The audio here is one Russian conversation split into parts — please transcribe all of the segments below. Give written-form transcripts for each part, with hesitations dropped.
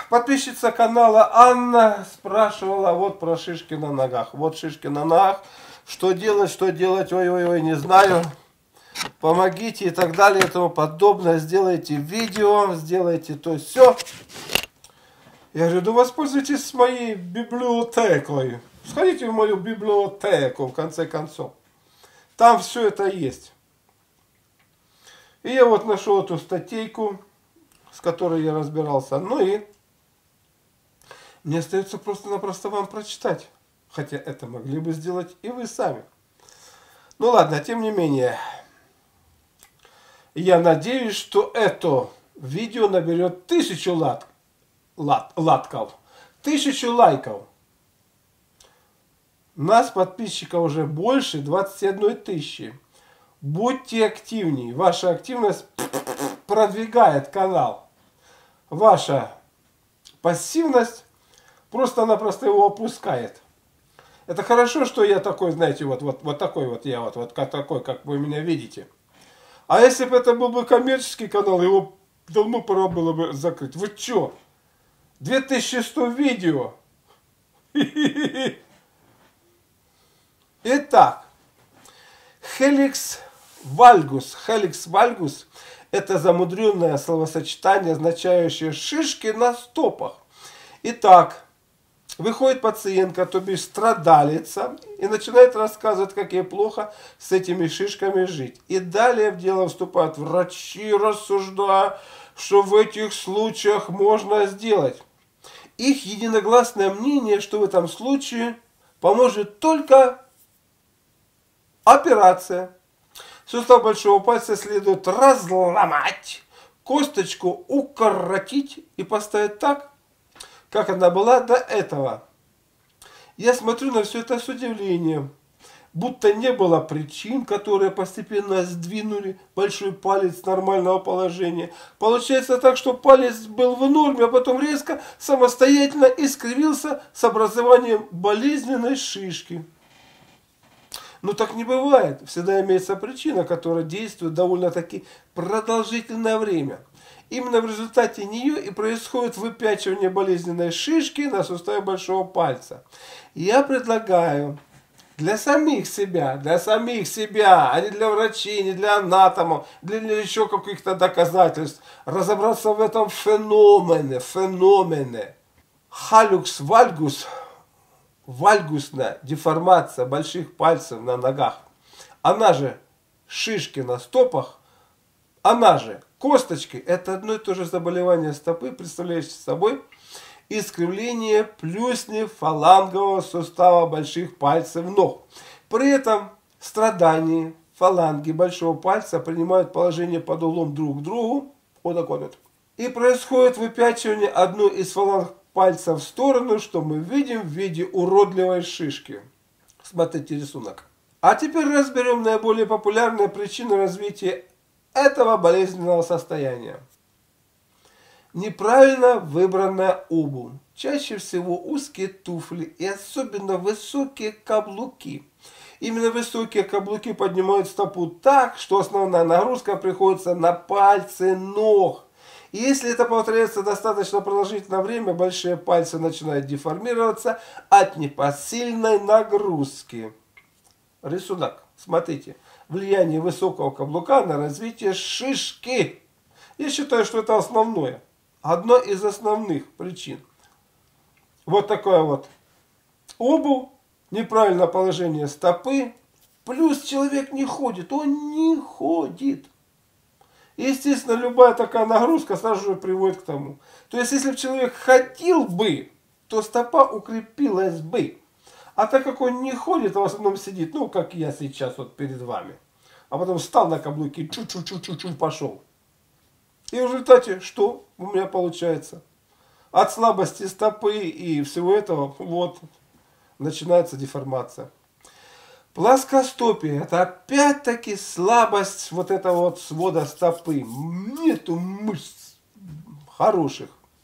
Подписчица канала Анна спрашивала вот про шишки на ногах. Вот шишки на ногах. Что делать, ой-ой-ой, не знаю. Помогите и так далее и тому подобное. Сделайте видео, сделайте то все. Я говорю, ну воспользуйтесь моей библиотекой. Сходите в мою библиотеку, в конце концов. Там все это есть. И я вот нашел эту статейку, с которой я разбирался. Ну и мне остается просто-напросто вам прочитать. Хотя это могли бы сделать и вы сами. Ну ладно, тем не менее. Я надеюсь, что это видео наберет 1000 лайков. 1000 лайков. Нас подписчиков уже больше 21 тысячи. Будьте активнее. Ваша активность продвигает канал. Ваша пассивность просто-напросто его опускает. Это хорошо, что я такой, знаете, вот такой вот я, вот такой, как вы меня видите. А если бы это был бы коммерческий канал, его давно пора было бы закрыть. Вы чё? 2100 видео. Итак, Helix valgus. Helix valgus – это замудренное словосочетание, означающее шишки на стопах. Итак, выходит пациентка, то бишь страдалица, и начинает рассказывать, как ей плохо с этими шишками жить. И далее в дело вступают врачи, рассуждая, что в этих случаях можно сделать. Их единогласное мнение, что в этом случае поможет только операция. Сустав большого пальца следует разломать, косточку укоротить и поставить так, как она была до этого. Я смотрю на все это с удивлением, будто не было причин, которые постепенно сдвинули большой палец с нормального положения. Получается так, что палец был в норме, а потом резко самостоятельно искривился с образованием болезненной шишки. Но так не бывает. Всегда имеется причина, которая действует довольно-таки продолжительное время. Именно в результате нее и происходит выпячивание болезненной шишки на суставе большого пальца. Я предлагаю для самих себя, а не для врачей, не для анатомов, для еще каких-то доказательств, разобраться в этом феномене. Халюкс вальгус, вальгусная деформация больших пальцев на ногах, она же шишки на стопах, она же косточки, это одно и то же заболевание стопы, представляющее собой искривление плюсни фалангового сустава больших пальцев ног. При этом страдания фаланги большого пальца принимают положение под углом друг к другу, вот такой вот, и происходит выпячивание одной из фаланг пальца в сторону, что мы видим в виде уродливой шишки. Смотрите рисунок. А теперь разберем наиболее популярные причины развития этого болезненного состояния. Неправильно выбранная обувь. Чаще всего узкие туфли и особенно высокие каблуки. Именно высокие каблуки поднимают стопу так, что основная нагрузка приходится на пальцы ног. И если это повторяется достаточно продолжительное время, большие пальцы начинают деформироваться от непосильной нагрузки. Рисунок. Смотрите. Влияние высокого каблука на развитие шишки. Я считаю, что это основное. Одна из основных причин. Вот такая вот обувь, неправильное положение стопы, плюс человек не ходит, он не ходит. Естественно, любая такая нагрузка сразу же приводит к тому. То есть, если бы человек ходил бы, то стопа укрепилась бы. А так как он не ходит, а в основном сидит, ну, как я сейчас вот перед вами, а потом встал на каблуки, чу-чу-чу-чу-чу пошел. И в результате что у меня получается? От слабости стопы и всего этого вот начинается деформация. Плоскостопие – это опять-таки слабость вот этого вот свода стопы. Нету мышц хороших.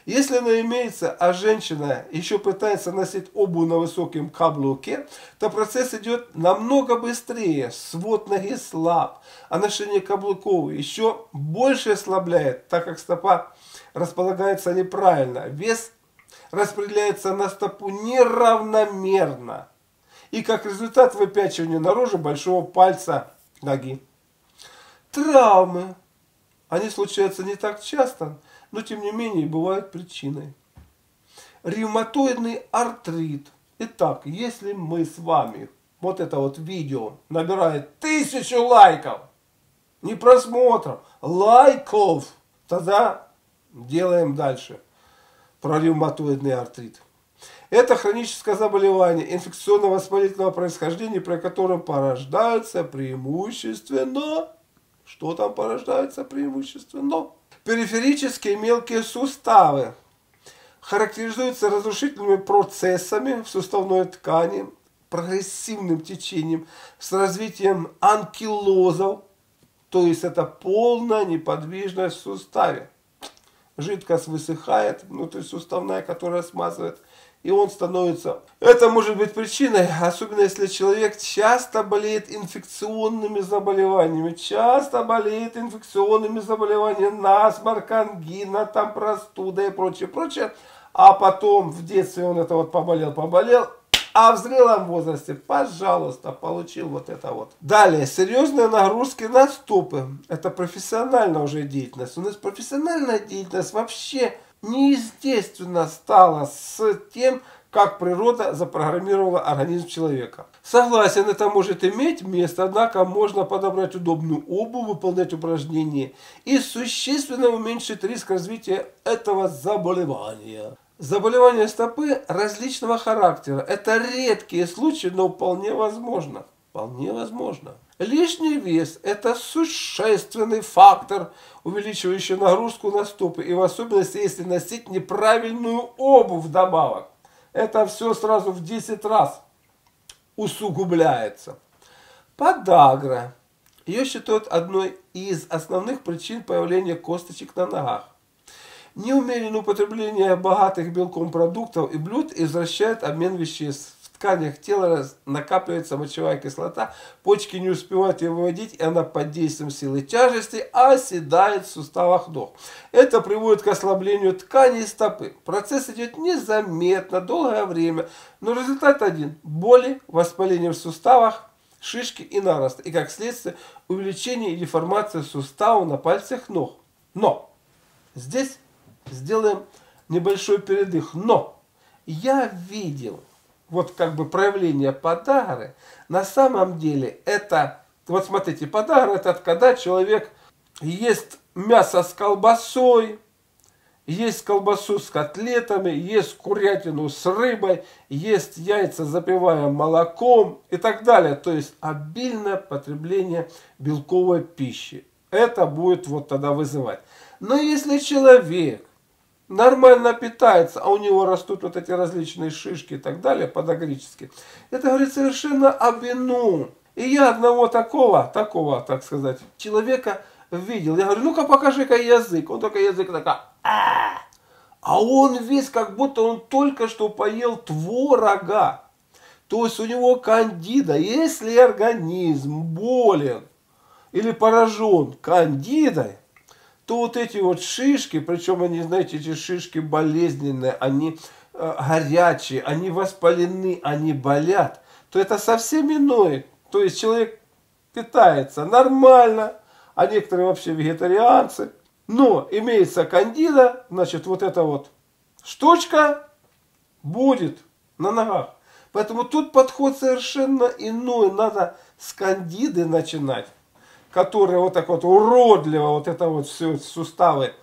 Если она имеется, а женщина еще пытается носить обувь на высоком каблуке, то процесс идет намного быстрее. Свод ноги слаб, а ношение каблуков еще больше ослабляет, так как стопа располагается неправильно. Вес распределяется на стопу неравномерно. И как результат выпячивания наружу большого пальца ноги. Травмы. Они случаются не так часто, но тем не менее бывают причиной. Ревматоидный артрит. Итак, если мы с вами, вот это вот видео набирает 1000 лайков, не просмотров, лайков, тогда делаем дальше про ревматоидный артрит. Это хроническое заболевание инфекционно-воспалительного происхождения, при котором порождаются преимущественно... Что там порождается преимущественно? Периферические мелкие суставы характеризуются разрушительными процессами в суставной ткани, прогрессивным течением, с развитием анкилозов, то есть это полная неподвижность в суставе. Жидкость высыхает, внутрисуставная, которая смазывает, и он становится... Это может быть причиной, особенно если человек часто болеет инфекционными заболеваниями. Насморк, ангина, там простуда и прочее, прочее. А потом в детстве он это вот поболел, а в зрелом возрасте, пожалуйста, получил вот это вот. Далее, серьезные нагрузки на стопы. Это профессиональная уже деятельность. У нас профессиональная деятельность вообще неестественно стала с тем, как природа запрограммировала организм человека. Согласен, это может иметь место, однако можно подобрать удобную обувь, выполнять упражнения и существенно уменьшить риск развития этого заболевания. Заболевания стопы различного характера. Это редкие случаи, но вполне возможно. Вполне возможно. Лишний вес – это существенный фактор, увеличивающий нагрузку на стопы. И в особенности, если носить неправильную обувь вдобавок. Это все сразу в 10 раз усугубляется. Подагра. Ее считают одной из основных причин появления косточек на ногах. Неумеренное употребление богатых белком продуктов и блюд извращает обмен веществ. В тканях тела накапливается мочевая кислота, почки не успевают ее выводить, и она под действием силы тяжести оседает в суставах ног. Это приводит к ослаблению тканей стопы. Процесс идет незаметно, долгое время, но результат один – боли, воспаление в суставах, шишки и наросты, и как следствие увеличение и деформация суставов на пальцах ног. Но здесь сделаем небольшой передых. Но я видел вот как бы проявление подагры. На самом деле это, вот смотрите, подагра это когда человек ест мясо с колбасой, ест колбасу с котлетами, ест курятину с рыбой, ест яйца, запивая молоком и так далее. То есть обильное потребление белковой пищи. Это будет вот тогда вызывать. Но если человек нормально питается, а у него растут вот эти различные шишки и так далее, подагрические, это говорит совершенно об ином. И я одного такого, так сказать, человека видел. Я говорю, ну-ка покажи-ка язык. Он только язык такой, а он весь как будто он только что поел творога. То есть у него кандида. Если организм болен или поражен кандидой, то вот эти вот шишки, причем они, знаете, эти шишки болезненные, они горячие, они воспалены, они болят, то это совсем иное. То есть человек питается нормально, а некоторые вообще вегетарианцы. Но имеется кандида, значит вот эта вот штучка будет на ногах. Поэтому тут подход совершенно иной. Надо с кандиды начинать, которая вот так вот уродливо, вот это вот все суставы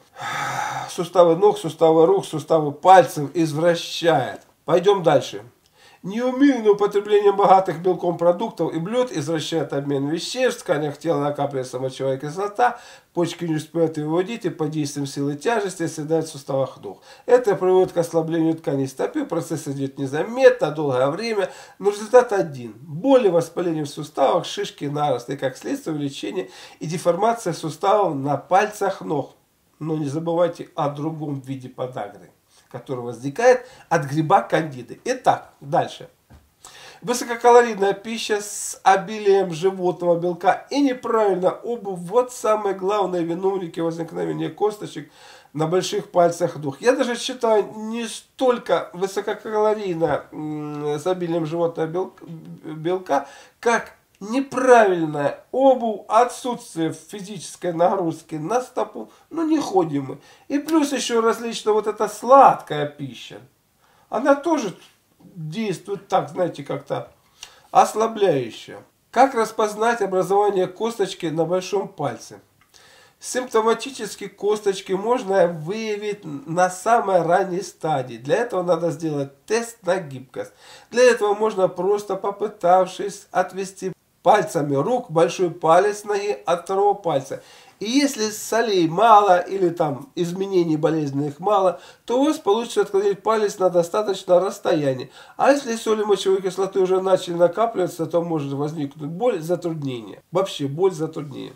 ног, суставы рук, суставы пальцев извращает. Пойдем дальше. Неумеренное употребление богатых белком продуктов и блюд извращает обмен веществ, в тканях тела накапливается мочевая кислота, почки не успевают ее выводить и под действием силы тяжести оседают в суставах ног. Это приводит к ослаблению тканей стопы, процесс идет незаметно, долгое время, но результат один. Боли, воспаление в суставах, шишки, наросты и как следствие увеличение и деформация суставов на пальцах ног. Но не забывайте о другом виде подагры, который возникает от гриба кандиды. Итак, дальше. Высококалорийная пища с обилием животного белка и неправильная обувь – вот самые главные виновники возникновения косточек на больших пальцах ног. Я даже считаю, не столько высококалорийная с обилием животного белка, как неправильная обувь, отсутствие физической нагрузки на стопу, ну не ходим мы. И плюс еще различная вот эта сладкая пища. Она тоже действует так, знаете, как-то ослабляюще. Как распознать образование косточки на большом пальце? Симптоматически косточки можно выявить на самой ранней стадии. Для этого надо сделать тест на гибкость. Для этого можно просто попытавшись отвести пальцами рук большой палец ноги от второго пальца. И если солей мало или там изменений болезненных мало, то у вас получится отклонить палец на достаточное расстояние. А если соли мочевой кислоты уже начали накапливаться, то может возникнуть боль, затруднение. Вообще боль, затруднение.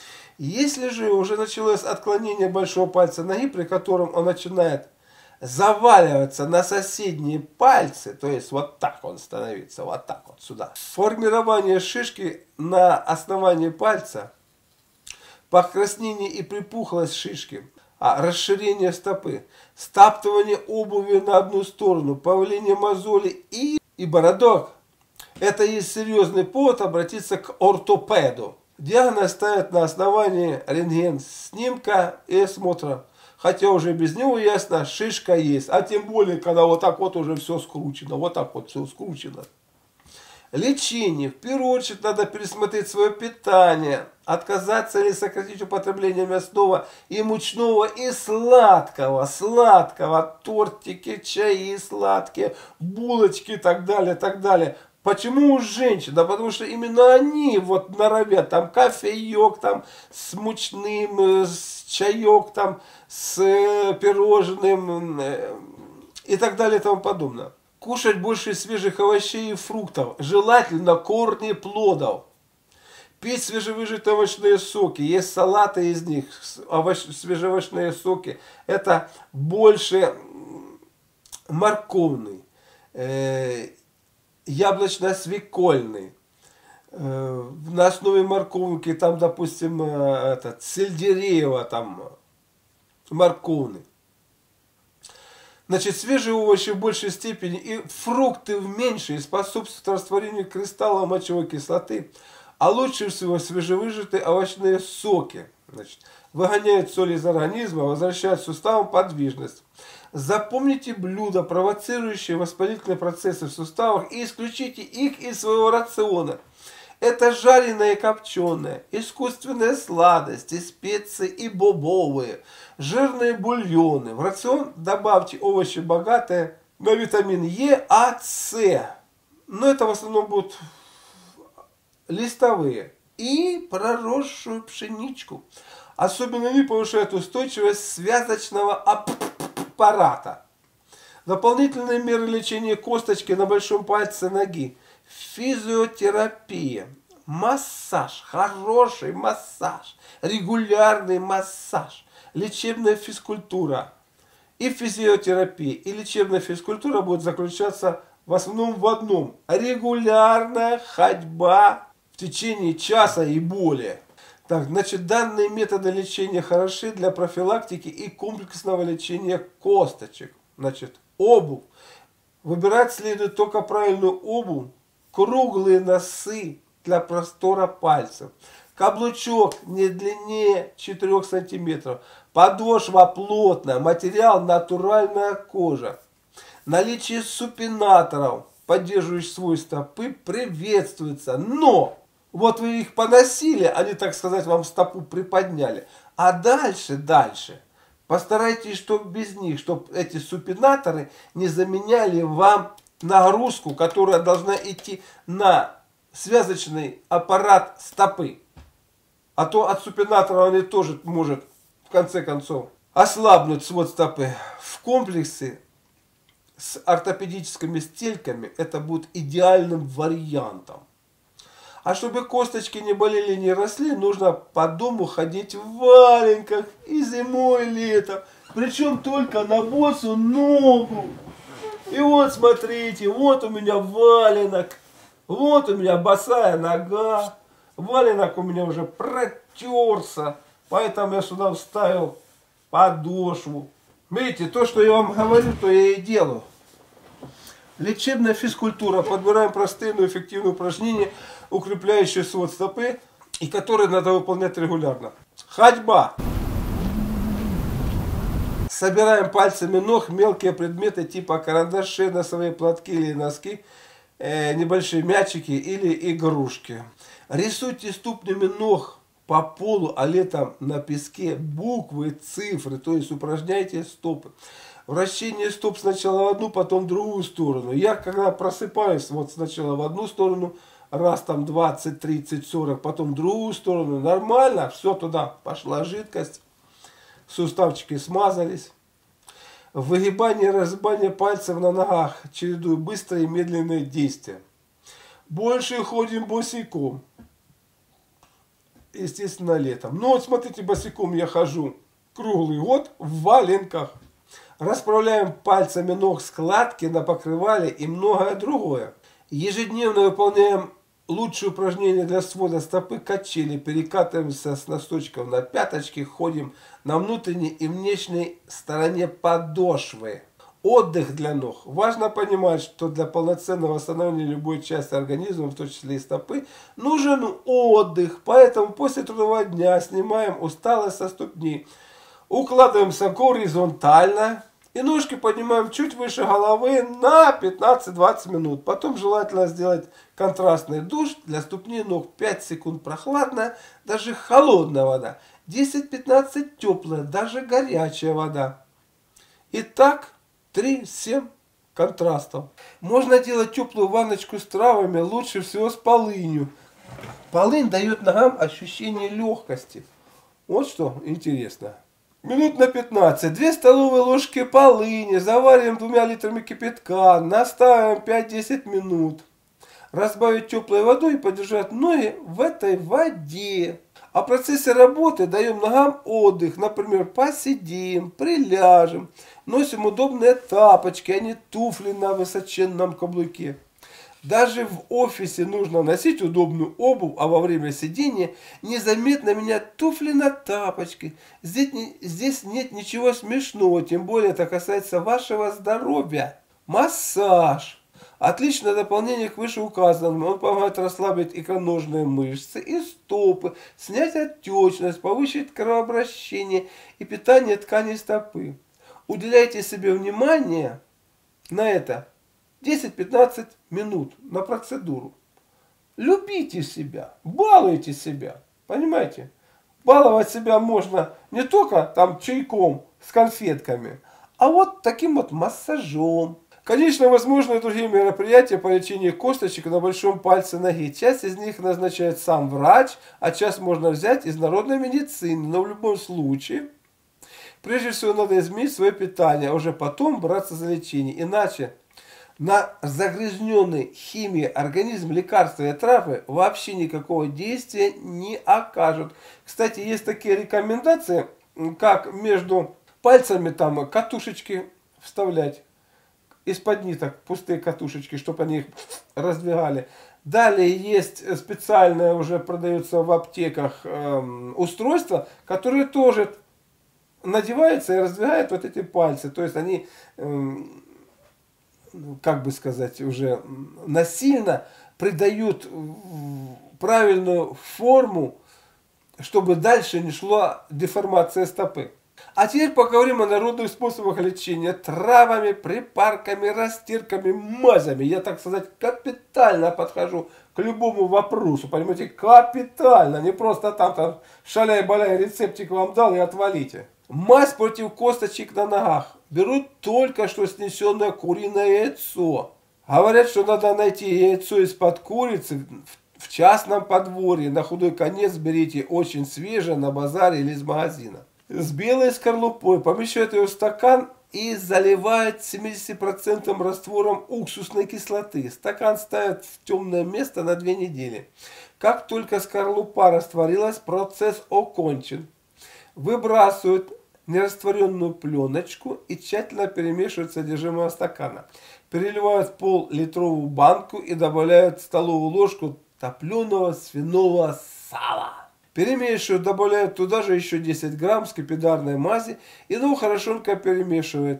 Если же уже началось отклонение большого пальца ноги, при котором он начинает заваливаться на соседние пальцы, то есть вот так он становится, вот так вот сюда. Формирование шишки на основании пальца, покраснение и припухлость шишки, расширение стопы, стаптывание обуви на одну сторону, появление мозолей и бородок. Это есть серьезный повод обратиться к ортопеду. Диагноз ставят на основании рентген-снимка и осмотра. Хотя уже без него ясно, шишка есть. А тем более, когда вот так вот уже все скручено. Вот так вот все скручено. Лечение. В первую очередь надо пересмотреть свое питание. Отказаться или сократить употребление мясного и мучного и сладкого. Сладкого. Тортики, чаи сладкие, булочки и так далее, так далее. Почему у женщин? Да потому что именно они вот норовят, там кофеек, там с мучным, с чаек, там с пирожным и так далее и тому подобное. Кушать больше свежих овощей и фруктов, желательно корни плодов. Пить свежевыжатые овощные соки, есть салаты из них, свежеовощные соки. Это больше морковный, яблочно-свекольный, на основе морковки, там, допустим, сельдереева, там, морковный. Значит, свежие овощи в большей степени и фрукты в меньшей способствуют растворению кристаллов мочевой кислоты, а лучше всего свежевыжатые овощные соки. Значит, выгоняют соль из организма, возвращают суставам подвижность. Запомните блюда, провоцирующие воспалительные процессы в суставах, и исключите их из своего рациона. Это жареное и копченое, искусственные сладости, специи и бобовые, жирные бульоны. В рацион добавьте овощи, богатые на витамин Е, А, С. Но это в основном будут листовые. И проросшую пшеничку. Особенно они повышают устойчивость связочного аппарата. Дополнительные меры лечения косточки на большом пальце ноги. Физиотерапия, массаж, хороший массаж, регулярный массаж, лечебная физкультура. И физиотерапия, и лечебная физкультура будет заключаться в основном в одном. Регулярная ходьба в течение часа и более. Так, значит, данные методы лечения хороши для профилактики и комплексного лечения косточек. Значит, обувь. Выбирать следует только правильную обувь. Круглые носы для простора пальцев. Каблучок не длиннее 4 см. Подошва плотная. Материал натуральная кожа. Наличие супинаторов, поддерживающих свой стопы, приветствуется. Но вот вы их поносили, они, так сказать, вам стопу приподняли. А дальше. Постарайтесь, чтобы без них, чтобы эти супинаторы не заменяли вам нагрузку, которая должна идти на связочный аппарат стопы. А то от супинатора они тоже может, в конце концов, ослабнуть свод стопы. В комплексе с ортопедическими стельками это будет идеальным вариантом. А чтобы косточки не болели, не росли, нужно по дому ходить в валенках и зимой, и летом. Причем только на босу ногу. И вот смотрите, вот у меня валенок, вот у меня босая нога. Валенок у меня уже протерся, поэтому я сюда вставил подошву. Видите, то, что я вам говорю, то я и делаю. Лечебная физкультура. Подбираем простые, но эффективные упражнения, укрепляющие свод стопы, и которые надо выполнять регулярно. Ходьба. Собираем пальцами ног мелкие предметы типа карандаши, носовые платки или носки, небольшие мячики или игрушки. Рисуйте ступнями ног по полу, а летом на песке буквы, цифры, то есть упражняйте стопы. Вращение стоп сначала в одну, потом в другую сторону. Я когда просыпаюсь, вот сначала в одну сторону, раз там 20, 30, 40, потом в другую сторону. Нормально, все туда пошла жидкость, суставчики смазались. Выгибание, разгибание пальцев на ногах, чередуя быстрые и медленные действия. Больше ходим босиком. Естественно, летом. Но вот смотрите, босиком я хожу круглый год в валенках. Расправляем пальцами ног складки на покрывале и многое другое. Ежедневно выполняем лучшие упражнения для свода стопы, качели. Перекатываемся с носочков на пяточки, ходим на внутренней и внешней стороне подошвы. Отдых для ног. Важно понимать, что для полноценного восстановления любой части организма, в том числе и стопы, нужен отдых. Поэтому после трудового дня снимаем усталость со ступней. Укладываемся горизонтально и ножки поднимаем чуть выше головы на 15-20 минут. Потом желательно сделать контрастный душ для ступней ног. 5 секунд прохладная, даже холодная вода. 10-15 теплая, даже горячая вода. Итак, 3-7 контрастов. Можно делать теплую ванночку с травами, лучше всего с полынью. Полынь дает ногам ощущение легкости. Вот что интересно. Минут на 15. 2 столовые ложки полыни. Завариваем 2 литрами кипятка. Наставим 5-10 минут. Разбавить теплой водой и подержать ноги в этой воде. А в процессе работы даем ногам отдых. Например, посидим, приляжем. Носим удобные тапочки, а не туфли на высоченном каблуке. Даже в офисе нужно носить удобную обувь, а во время сидения незаметно менять туфли на тапочки. Здесь нет ничего смешного, тем более это касается вашего здоровья. Массаж. Отличное дополнение к вышеуказанному. Он помогает расслабить икроножные мышцы и стопы, снять отечность, повысить кровообращение и питание тканей стопы. Уделяйте себе внимание на это 10-15 минут на процедуру. Любите себя, балуйте себя. Понимаете? Баловать себя можно не только там чайком с конфетками, а вот таким вот массажом. Конечно, возможны и другие мероприятия по лечению косточек на большом пальце ноги. Часть из них назначает сам врач, а часть можно взять из народной медицины. Но в любом случае, прежде всего надо изменить свое питание, а уже потом браться за лечение. Иначе на загрязненный химией организм лекарства и травы вообще никакого действия не окажут. Кстати, есть такие рекомендации, как между пальцами там катушечки вставлять. Из-под ниток пустые катушечки, чтобы они их раздвигали. Далее есть специальное, уже продается в аптеках устройство, которое тоже надевается и раздвигает вот эти пальцы. То есть они, как бы сказать, уже насильно придают правильную форму, чтобы дальше не шла деформация стопы. А теперь поговорим о народных способах лечения. Травами, припарками, растирками, мазями. Я, так сказать, капитально подхожу к любому вопросу. Понимаете, капитально. Не просто там шаляй-баляй рецептик вам дал и отвалите. Мазь против косточек на ногах. Берут только что снесенное куриное яйцо. Говорят, что надо найти яйцо из-под курицы в частном подворье. На худой конец берите очень свежее на базаре или из магазина. С белой скорлупой, помещают ее в стакан и заливает 70% раствором уксусной кислоты. Стакан ставят в темное место на 2 недели. Как только скорлупа растворилась, процесс окончен. Выбрасывают нерастворенную пленочку и тщательно перемешивают содержимое стакана. Переливают пол-литровую банку и добавляют столовую ложку топленого свиного сала. Перемешивают, добавляют туда же еще 10 грамм скипидарной мази и хорошенько перемешивают.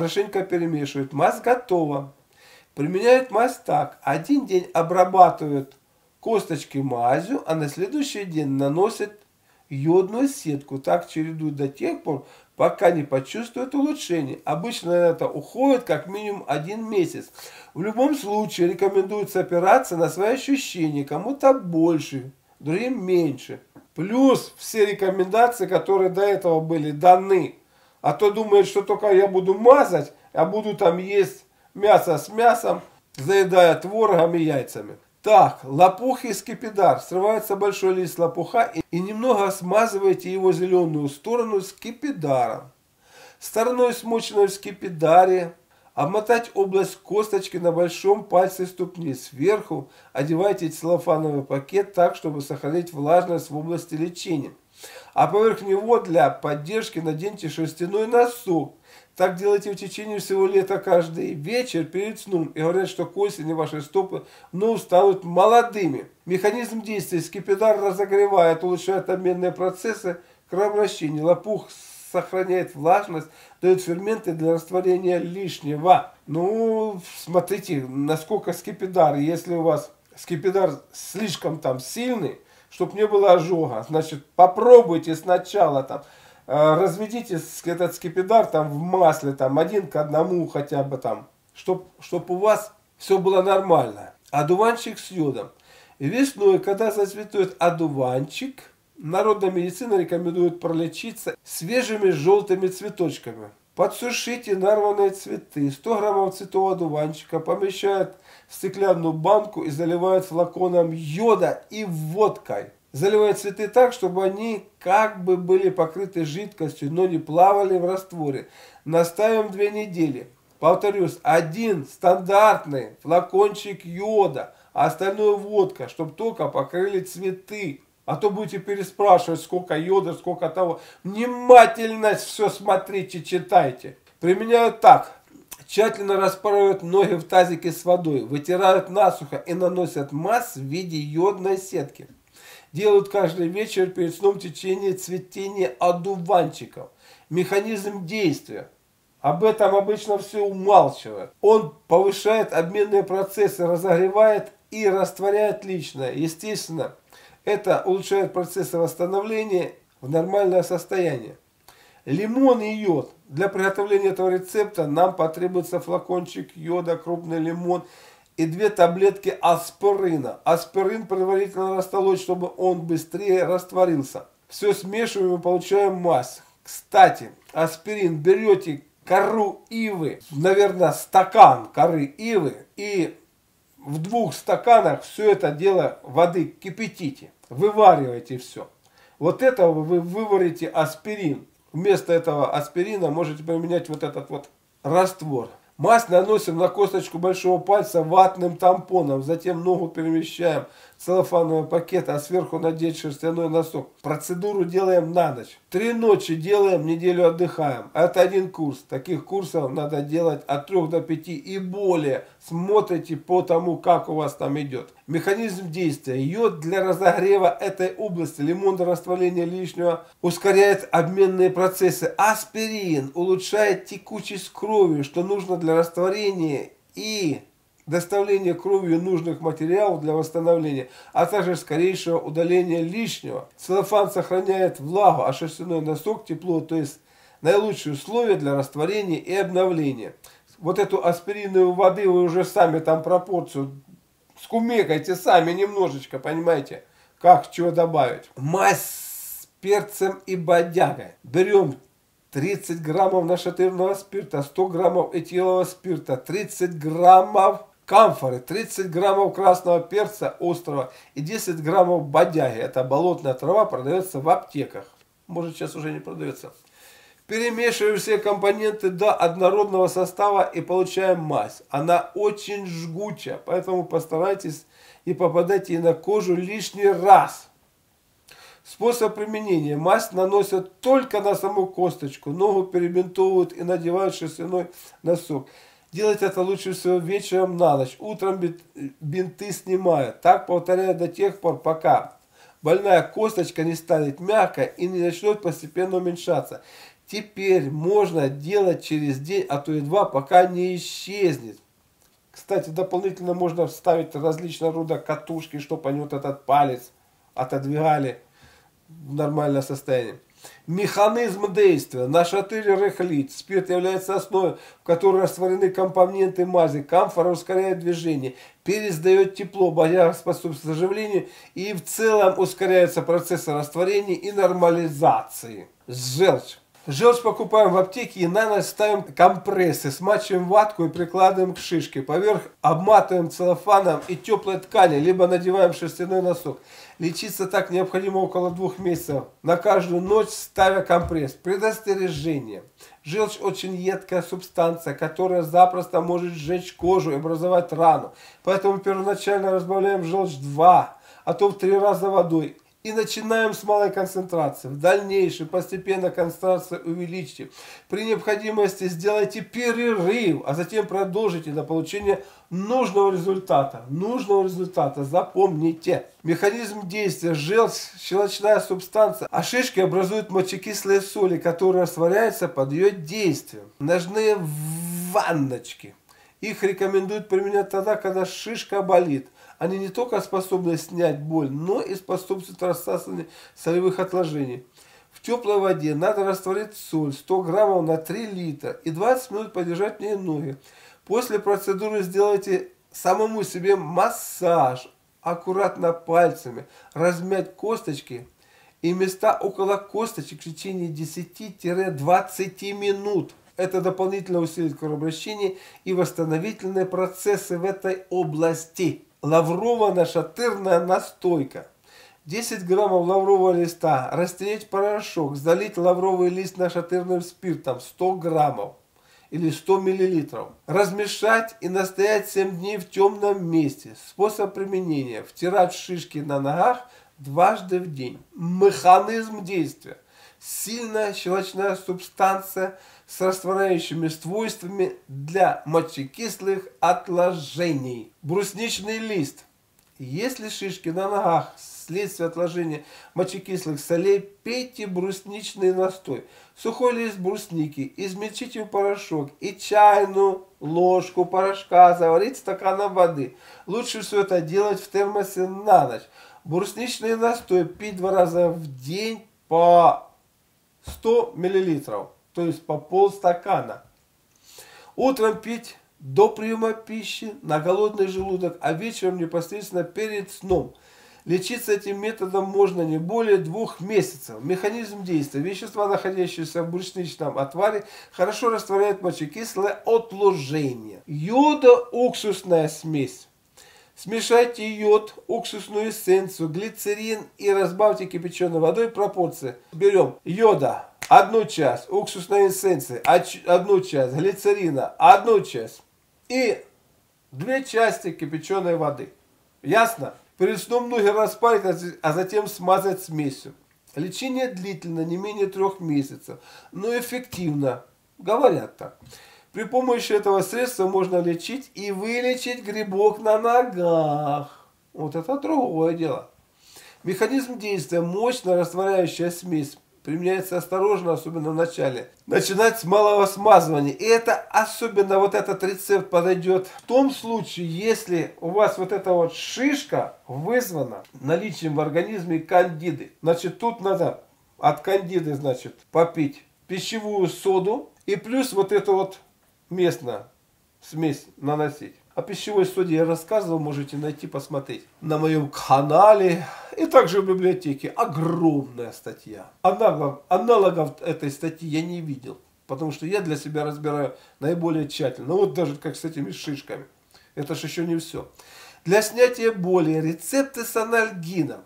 Мазь готова. Применяют мазь так. Один день обрабатывают косточки мазью, а на следующий день наносят йодную сетку. Так чередуют до тех пор, пока не почувствуют улучшение. Обычно это уходит как минимум 1 месяц. В любом случае рекомендуется опираться на свои ощущения. Кому-то больше, другим меньше. Плюс все рекомендации, которые до этого были даны. А то думает, что только я буду мазать, а буду там есть мясо с мясом, заедая творогом и яйцами. Так, лопух и скипидар. Срывается большой лист лопуха и немного смазываете его зеленую сторону скипидаром. Стороной, смоченной в скипидаре, обмотать область косточки на большом пальце ступни. Сверху одевайте целлофановый пакет так, чтобы сохранить влажность в области лечения. А поверх него для поддержки наденьте шерстяной носок. Так делайте в течение всего лета каждый вечер перед сном. И говорят, что к осени ваши стопы вновь станут молодыми. Механизм действия. Скипидар разогревает, улучшает обменные процессы кровообращения. Лопух сохраняет влажность, дает ферменты для растворения лишнего. Ну, смотрите, насколько скипидар. Если у вас скипидар слишком там сильный, чтобы не было ожога, значит, попробуйте сначала там. Разведите этот скипидар там в масле, там 1 к 1 хотя бы там, чтоб у вас все было нормально. Одуванчик с йодом. Весной, когда зацветет одуванчик, народная медицина рекомендует пролечиться свежими желтыми цветочками. Подсушите нарванные цветы. 100 граммов цветов одуванчика помещают в стеклянную банку и заливают флаконом йода и водкой. Заливают цветы так, чтобы они как бы были покрыты жидкостью, но не плавали в растворе. Настаиваем 2 недели. Повторюсь, 1 стандартный флакончик йода, а остальное водка, чтобы только покрыли цветы. А то будете переспрашивать, сколько йода, сколько того. Внимательно все смотрите, читайте. Применяют так. Тщательно распарывают ноги в тазике с водой, вытирают насухо и наносят мазь в виде йодной сетки. Делают каждый вечер перед сном в течение цветения одуванчиков. Механизм действия. Об этом обычно все умалчивают. Он повышает обменные процессы, разогревает и растворяет лишнее. Естественно, это улучшает процессы восстановления в нормальное состояние. Лимон и йод. Для приготовления этого рецепта нам потребуется флакончик йода, крупный лимон и 2 таблетки аспирина. Аспирин предварительно растолочь, чтобы он быстрее растворился. Все смешиваем и получаем мазь. Кстати, аспирин берете кору ивы, наверное, стакан коры ивы, и в 2 стаканах все это дело воды кипятите, вываривайте все. Вот это вы выварите аспирин. Вместо этого аспирина можете применять вот этот вот раствор. Мазь наносим на косточку большого пальца ватным тампоном, затем ногу перемещаем в целлофановый пакет, а сверху надеть шерстяной носок. Процедуру делаем на ночь. 3 ночи делаем, неделю отдыхаем. Это 1 курс. Таких курсов надо делать от 3 до 5 и более. Смотрите по тому, как у вас там идет. Механизм действия. Йод для разогрева этой области. Лимон для растворения лишнего. Ускоряет обменные процессы. Аспирин улучшает текучесть крови, что нужно для растворения и доставления кровью нужных материалов для восстановления, а также скорейшего удаления лишнего. Целлофан сохраняет влагу, а шерстяной носок тепло, то есть наилучшие условия для растворения и обновления. Вот эту аспириновую воды вы уже сами там пропорцию скумекайте сами немножечко, понимаете, как чего добавить. Мазь с перцем и бодягой. Берем 30 граммов нашатырного спирта, 100 граммов этилового спирта, 30 граммов камфоры, 30 граммов красного перца острого и 10 граммов бодяги. Это болотная трава, продается в аптеках. Может, сейчас уже не продается. Перемешиваем все компоненты до однородного состава и получаем мазь. Она очень жгучая, поэтому постарайтесь не попадать ей на кожу лишний раз. Способ применения. Мазь наносят только на саму косточку. Ногу перебинтовывают и надевают шерстяной носок. Делать это лучше всего вечером на ночь. Утром бинты снимают. Так повторяют до тех пор, пока больная косточка не станет мягкой и не начнет постепенно уменьшаться. Теперь можно делать через день, а то и два, пока не исчезнет. Кстати, дополнительно можно вставить различного рода катушки, чтобы они вот этот палец отодвигали в нормальное состояние. Механизм действия. Нашатырь рыхлит. Спирт является основой, в которой растворены компоненты мази. Камфора ускоряет движение. Перец дает тепло, бояр способствует заживлению и в целом ускоряется процесс растворения и нормализации. Желчь. Желчь покупаем в аптеке и на ночь ставим компрессы, смачиваем ватку и прикладываем к шишке. Поверх обматываем целлофаном и теплой тканью, либо надеваем шерстяной носок. Лечиться так необходимо около 2 месяцев. На каждую ночь ставя компресс. Предостережение. Желчь очень едкая субстанция, которая запросто может сжечь кожу и образовать рану. Поэтому первоначально разбавляем желчь 2, а то в 3 раза водой. И начинаем с малой концентрации. В дальнейшем постепенно концентрацию увеличьте. При необходимости сделайте перерыв, а затем продолжите до получения нужного результата. Нужного результата запомните. Механизм действия. Желчь, щелочная субстанция. А шишки образуют мочекислые соли, которые растворяются под ее действием. Ножные ванночки. Их рекомендуют применять тогда, когда шишка болит. Они не только способны снять боль, но и способствуют рассасыванию солевых отложений. В теплой воде надо растворить соль 100 граммов на 3 литра и 20 минут подержать в ней ноги. После процедуры сделайте самому себе массаж, аккуратно пальцами, размять косточки и места около косточек в течение 10-20 минут. Это дополнительно усилит кровообращение и восстановительные процессы в этой области. Лаврово-нашатырная настойка. 10 граммов лаврового листа. Растереть порошок. Залить лавровый лист нашатырным спиртом 100 граммов или 100 миллилитров. Размешать и настоять 7 дней в темном месте. Способ применения. Втирать в шишки на ногах дважды в день. Механизм действия. Сильная щелочная субстанция с растворяющими свойствами для мочекислых отложений. Брусничный лист. Если шишки на ногах вследствие отложения мочекислых солей, пейте брусничный настой. Сухой лист брусники измельчите в порошок и чайную ложку порошка заварить стаканом воды. Лучше все это делать в термосе на ночь. Брусничный настой пить 2 раза в день по 100 миллилитров, то есть по полстакана. Утром пить до приема пищи на голодный желудок, а вечером непосредственно перед сном. Лечиться этим методом можно не более 2 месяцев. Механизм действия. Вещества, находящиеся в брусничном отваре, хорошо растворяют мочекислое отложение. Йодо-уксусная смесь. Смешайте йод, уксусную эссенцию, глицерин и разбавьте кипяченой водой пропорции. Берем йода 1 часть, уксусной эссенции 1 часть, глицерина 1 часть и 2 части кипяченой воды. Ясно? Перед сном ноги распарить, а затем смазать смесью. Лечение длительно, не менее 3 месяцев, но эффективно. Говорят так. При помощи этого средства можно лечить и вылечить грибок на ногах. Вот это другое дело. Механизм действия. Мощно растворяющая смесь. Применяется осторожно, особенно в начале. Начинать с малого смазывания. И это особенно вот этот рецепт подойдет в том случае, если у вас вот эта вот шишка вызвана наличием в организме кандиды. Значит, тут надо от кандиды, значит, попить пищевую соду и плюс вот эту вот местно смесь наносить. О пищевой соде я рассказывал, можете найти, посмотреть на моем канале и также в библиотеке. Огромная статья. Аналогов этой статьи я не видел, потому что я для себя разбираю наиболее тщательно. Ну вот даже как с этими шишками. Это ж еще не все. Для снятия боли рецепты с анальгином.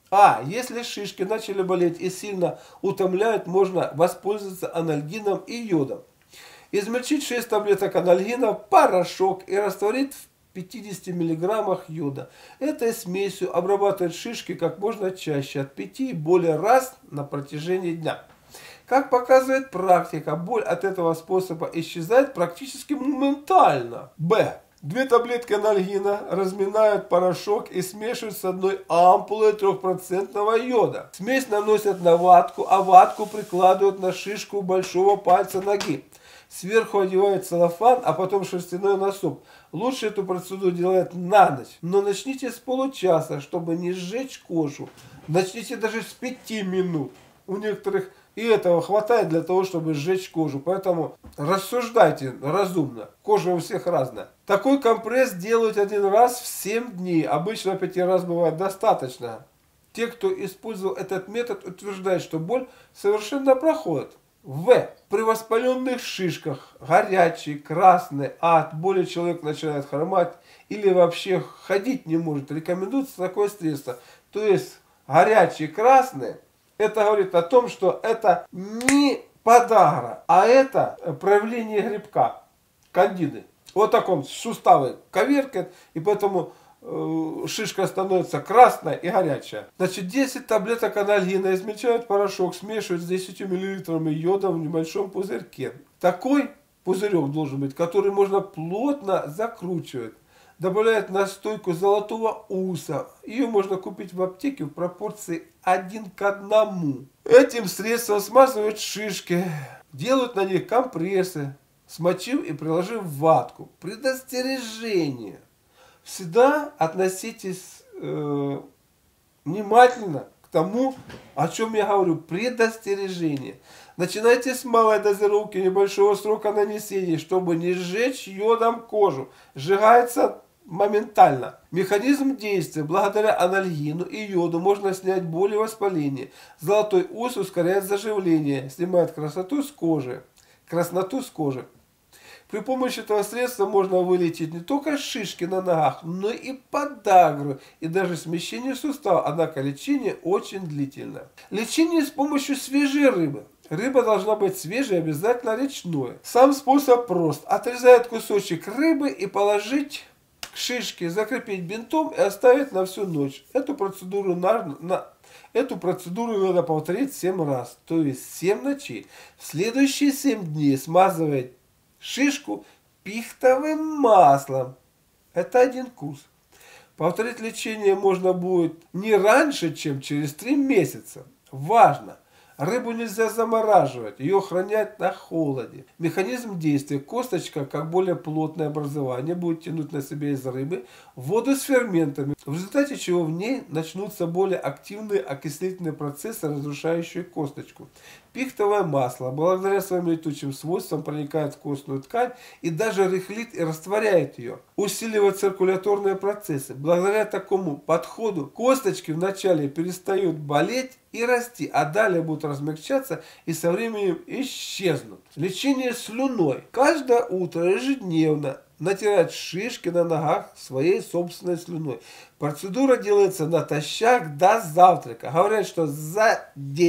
Если шишки начали болеть и сильно утомляют, можно воспользоваться анальгином и йодом. Измельчить 6 таблеток анальгина в порошок и растворить в 50 мг йода. Этой смесью обрабатывать шишки как можно чаще, от 5 и более раз на протяжении дня. Как показывает практика, боль от этого способа исчезает практически моментально. Б. 2 таблетки анальгина разминают в порошок и смешивают с одной ампулой 3% йода. Смесь наносят на ватку, а ватку прикладывают на шишку большого пальца ноги. Сверху одевают целлофан, а потом шерстяной носок. Лучше эту процедуру делать на ночь. Но начните с получаса, чтобы не сжечь кожу. Начните даже с 5 минут. У некоторых и этого хватает для того, чтобы сжечь кожу. Поэтому рассуждайте разумно. Кожа у всех разная. Такой компресс делают 1 раз в 7 дней. Обычно 5 раз бывает достаточно. Те, кто использовал этот метод, утверждают, что боль совершенно проходит. В. При воспаленных шишках, горячий, красный, от боли человек начинает хромать или вообще ходить не может, рекомендуется такое средство. То есть горячий, красный, это говорит о том, что это не подагра, а это проявление грибка, кандиды. Вот так он суставы коверкает, и поэтому шишка становится красная и горячая. Значит, 10 таблеток анальгина измельчают в порошок, смешивают с 10 мл йода в небольшом пузырьке. Такой пузырек должен быть, который можно плотно закручивать. Добавляют настойку золотого уса. Ее можно купить в аптеке в пропорции 1 к 1. Этим средством смазывают шишки, делают на них компрессы, смочив и приложив ватку. Предостережение. Всегда относитесь внимательно к тому, о чем я говорю. Предостережение. Начинайте с малой дозировки небольшого срока нанесения, чтобы не сжечь йодом кожу. Сжигается моментально. Механизм действия. Благодаря анальгину и йоду можно снять боль и воспаление. Золотой ус ускоряет заживление, снимает красноту с кожи. При помощи этого средства можно вылечить не только шишки на ногах, но и подагру, и даже смещение сустава. Однако лечение очень длительное. Лечение с помощью свежей рыбы. Рыба должна быть свежей, обязательно речной. Сам способ прост. Отрезать кусочек рыбы и положить к шишке, закрепить бинтом и оставить на всю ночь. Эту процедуру надо повторить 7 раз, то есть 7 ночей. В следующие 7 дней смазывать шишку пихтовым маслом. Это 1 курс. Повторить лечение можно будет не раньше, чем через 3 месяца. Важно! Рыбу нельзя замораживать, ее хранять на холоде. Механизм действия. Косточка, как более плотное образование, будет тянуть на себя из рыбы воду с ферментами, в результате чего в ней начнутся более активные окислительные процессы, разрушающие косточку. Пихтовое масло, благодаря своим летучим свойствам, проникает в костную ткань и даже рыхлит и растворяет ее. Усиливает циркуляторные процессы. Благодаря такому подходу косточки вначале перестают болеть и расти, а далее будут размягчаться и со временем исчезнут. Лечение слюной. Каждое утро ежедневно натирать шишки на ногах своей собственной слюной. Процедура делается натощак до завтрака. Говорят, что за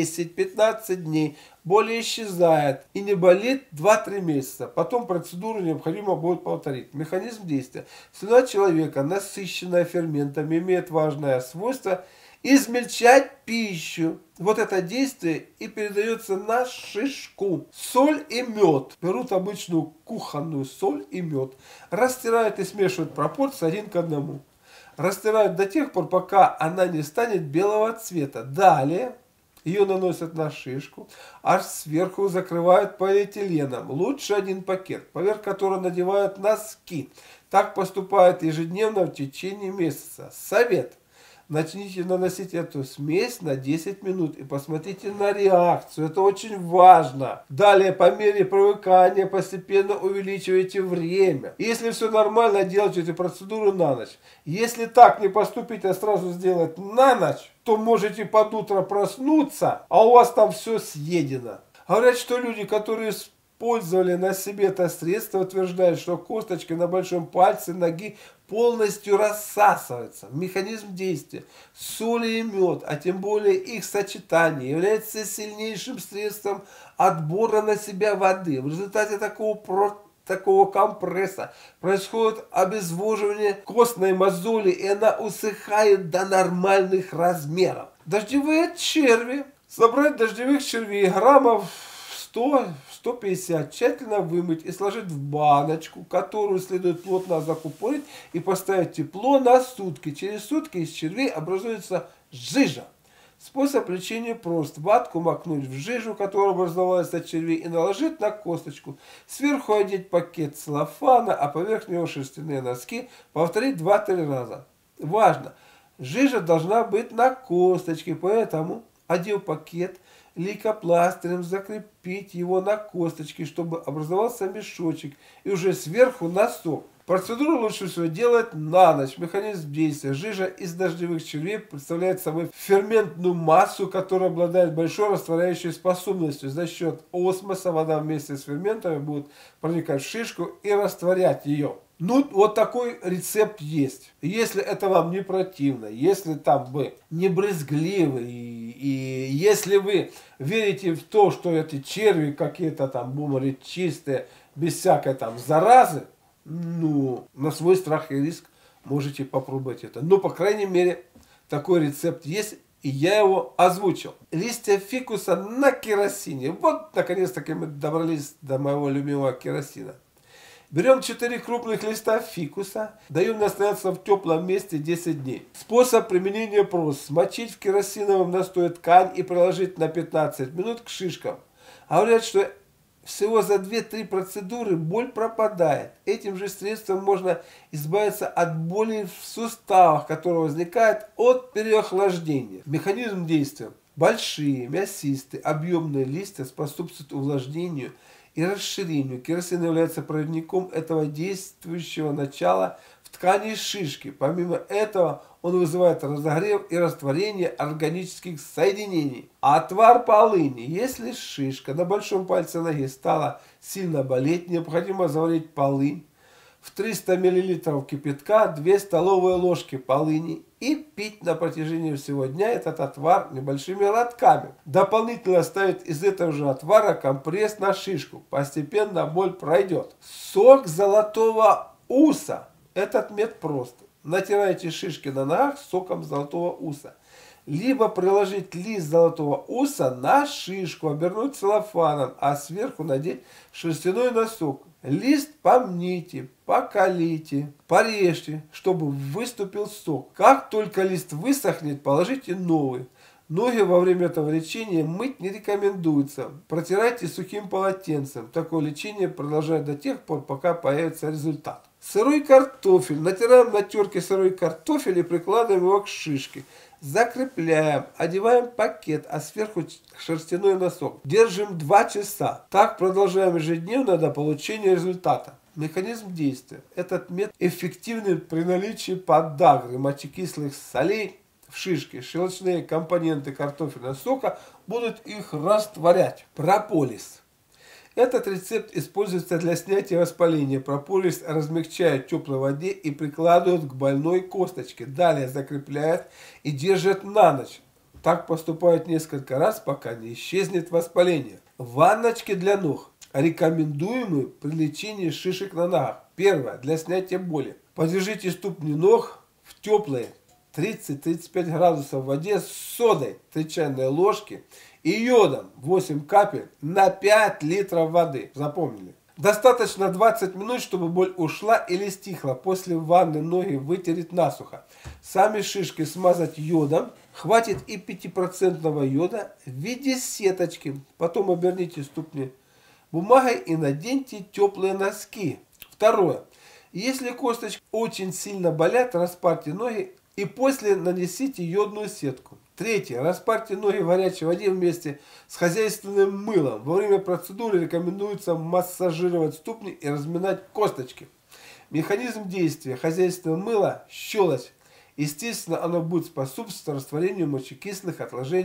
10-15 дней боль исчезает и не болит 2-3 месяца. Потом процедуру необходимо будет повторить. Механизм действия. Слюна человека, насыщенная ферментами, имеет важное свойство измельчать пищу. Вот это действие и передается на шишку. Соль и мед. Берут обычную кухонную соль и мед. Растирают и смешивают пропорции 1 к 1. Растирают до тех пор, пока она не станет белого цвета. Далее ее наносят на шишку, аж сверху закрывают полиэтиленом. Лучше 1 пакет, поверх которого надевают носки. Так поступают ежедневно в течение месяца. Совет. Начните наносить эту смесь на 10 минут и посмотрите на реакцию. Это очень важно. Далее, по мере привыкания, постепенно увеличивайте время. Если все нормально, делайте эту процедуру на ночь. Если так не поступить, а сразу сделать на ночь, то можете под утро проснуться, а у вас там все съедено. Говорят, что люди, которые использовали на себе это средство, утверждают, что косточки на большом пальце ноги полностью рассасывается. Механизм действия соли и мед, а тем более их сочетание, является сильнейшим средством отбора на себя воды. В результате такого компресса происходит обезвоживание костной мозоли, и она усыхает до нормальных размеров. Дождевые черви. Собрать дождевых червей граммов 100-150, тщательно вымыть и сложить в баночку, которую следует плотно закупорить и поставить тепло на сутки. Через сутки из червей образуется жижа. Способ лечения прост. Ватку макнуть в жижу, которая образовалась от червей, и наложить на косточку. Сверху одеть пакет целлофана, а поверх него шерстяные носки. Повторить 2-3 раза. Важно! Жижа должна быть на косточке, поэтому, одев пакет, лейкопластырем закрепить его на косточке, чтобы образовался мешочек, и уже сверху носок. Процедуру лучше всего делать на ночь. Механизм действия. Жижа из дождевых червей представляет собой ферментную массу, которая обладает большой растворяющей способностью. За счет осмоса вода вместе с ферментами будет проникать в шишку и растворять ее. Ну, вот такой рецепт есть. Если это вам не противно, если там вы не брезгливы, и если вы верите в то, что эти черви какие-то там, будем говорить, чистые, без всякой там заразы, ну, на свой страх и риск можете попробовать это. Но, по крайней мере, такой рецепт есть, и я его озвучил. Листья фикуса на керосине. Вот, наконец-таки, мы добрались до моего любимого керосина. Берем 4 крупных листа фикуса, даем настояться в теплом месте 10 дней. Способ применения прост. Смочить в керосиновом настое ткань и приложить на 15 минут к шишкам. Говорят, что всего за 2-3 процедуры боль пропадает. Этим же средством можно избавиться от боли в суставах, которая возникает от переохлаждения. Механизм действия. Большие, мясистые, объемные листья способствуют увлажнению и расширению. Керосин является проводником этого действующего начала в ткани шишки. Помимо этого, он вызывает разогрев и растворение органических соединений. Отвар полыни. Если шишка на большом пальце ноги стала сильно болеть, необходимо заварить полынь в 300 мл кипятка, 2 столовые ложки полыни и пить на протяжении всего дня этот отвар небольшими глотками. Дополнительно ставить из этого же отвара компресс на шишку. Постепенно боль пройдет. Сок золотого уса. Этот метод прост. Натирайте шишки на ногах соком золотого уса. Либо приложить лист золотого уса на шишку, обернуть целлофаном, а сверху надеть шерстяной носок. Лист помните, покалите, порежьте, чтобы выступил сок. Как только лист высохнет, положите новый. Ноги во время этого лечения мыть не рекомендуется. Протирайте сухим полотенцем. Такое лечение продолжает до тех пор, пока появится результат. Сырой картофель. Натираем на терке сырой картофель и прикладываем его к шишке. Закрепляем, одеваем пакет, а сверху шерстяной носок. Держим 2 часа. Так продолжаем ежедневно до получения результата. Механизм действия. Этот метод эффективный при наличии подагры, мочекислых солей в шишке. Щелочные компоненты картофельного сока будут их растворять. Прополис. Этот рецепт используется для снятия воспаления. Прополис размягчает в теплой воде и прикладывают к больной косточке. Далее закрепляют и держат на ночь. Так поступают несколько раз, пока не исчезнет воспаление. Ванночки для ног. Рекомендуемы при лечении шишек на ногах. Первое. Для снятия боли. Подержите ступни ног в теплой 30-35 градусов в воде с содой 3 чайные ложки и йодом 8 капель на 5 литров воды. Запомнили? Достаточно 20 минут, чтобы боль ушла или стихла. После ванны ноги вытереть насухо. Сами шишки смазать йодом. Хватит и 5% йода в виде сеточки. Потом оберните ступни бумагой и наденьте теплые носки. Второе. Если косточки очень сильно болят, распарьте ноги и после нанесите йодную сетку. Третье. Распарьте ноги в горячей воде вместе с хозяйственным мылом. Во время процедуры рекомендуется массажировать ступни и разминать косточки. Механизм действия. Хозяйственное мыло – щелочь. Естественно, оно будет способствовать растворению мочекислых отложений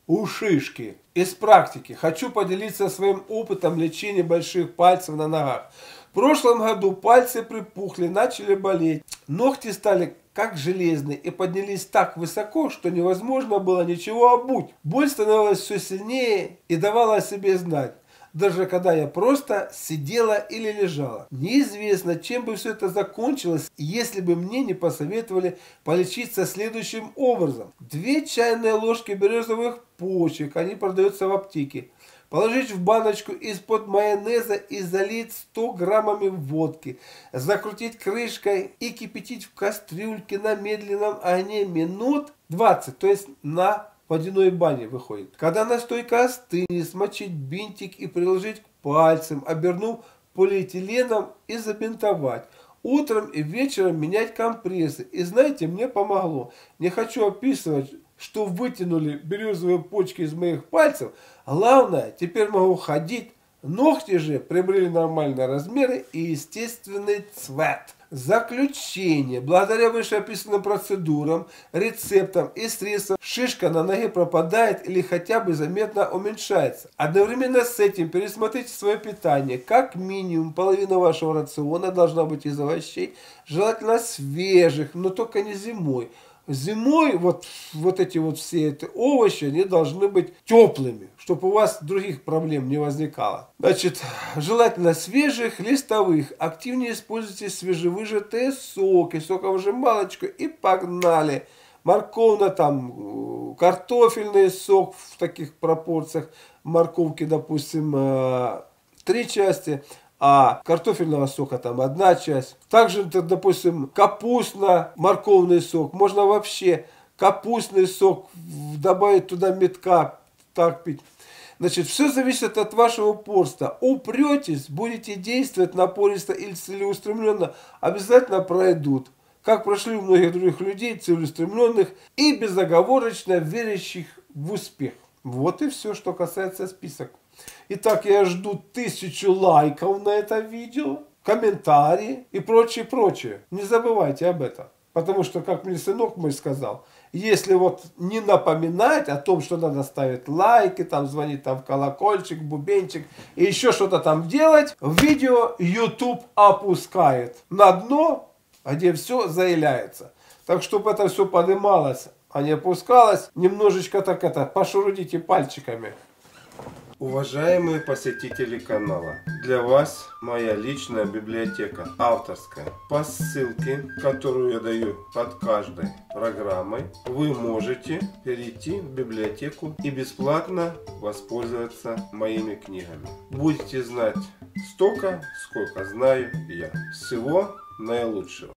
у шишки. Из практики хочу поделиться своим опытом лечения больших пальцев на ногах. В прошлом году пальцы припухли, начали болеть. Ногти стали как железные и поднялись так высоко, что невозможно было ничего обуть. Боль становилась все сильнее и давала о себе знать. Даже когда я просто сидела или лежала. Неизвестно, чем бы все это закончилось, если бы мне не посоветовали полечиться следующим образом. 2 чайные ложки березовых почек, они продаются в аптеке. Положить в баночку из-под майонеза и залить 100 граммами водки. Закрутить крышкой и кипятить в кастрюльке на медленном огне минут 20, то есть на водяной бане выходит. Когда настойка остынет, смочить бинтик и приложить к пальцам, обернув полиэтиленом и забинтовать. Утром и вечером менять компрессы. И знаете, мне помогло. Не хочу описывать, что вытянули березовые почки из моих пальцев. Главное, теперь могу ходить. Ногти же приобрели нормальные размеры и естественный цвет. Заключение. Благодаря вышеописанным процедурам, рецептам и средствам шишка на ноге пропадает или хотя бы заметно уменьшается. Одновременно с этим пересмотрите свое питание. Как минимум половина вашего рациона должна быть из овощей, желательно свежих, но только не зимой. Зимой вот эти вот все овощи, они должны быть теплыми, чтобы у вас других проблем не возникало. Значит, желательно свежих, листовых. Активнее используйте свежевыжатые соки, соковыжималочку и погнали. Морковно там, картофельный сок в таких пропорциях. Морковки, допустим, 3 части. А картофельного сока там 1 часть. Также, допустим, капустно-морковный сок. Можно вообще капустный сок добавить туда метка, так пить. Значит, все зависит от вашего упорства. Упретесь, будете действовать напористо или целеустремленно, обязательно пройдут. Как прошли у многих других людей, целеустремленных и безоговорочно верящих в успех. Вот и все, что касается списка. Итак, я жду 1000 лайков на это видео, комментарии и прочее, прочее. Не забывайте об этом. Потому что, как мне сынок мой сказал, если вот не напоминать о том, что надо ставить лайки, там звонить там в колокольчик, бубенчик и еще что-то там делать, видео YouTube опускает на дно, где все заявляется. Так, чтобы это все поднималось, а не опускалось, немножечко так пошурудите пальчиками. Уважаемые посетители канала, для вас моя личная библиотека, авторская. По ссылке, которую я даю под каждой программой, вы можете перейти в библиотеку и бесплатно воспользоваться моими книгами. Будете знать столько, сколько знаю я. Всего наилучшего.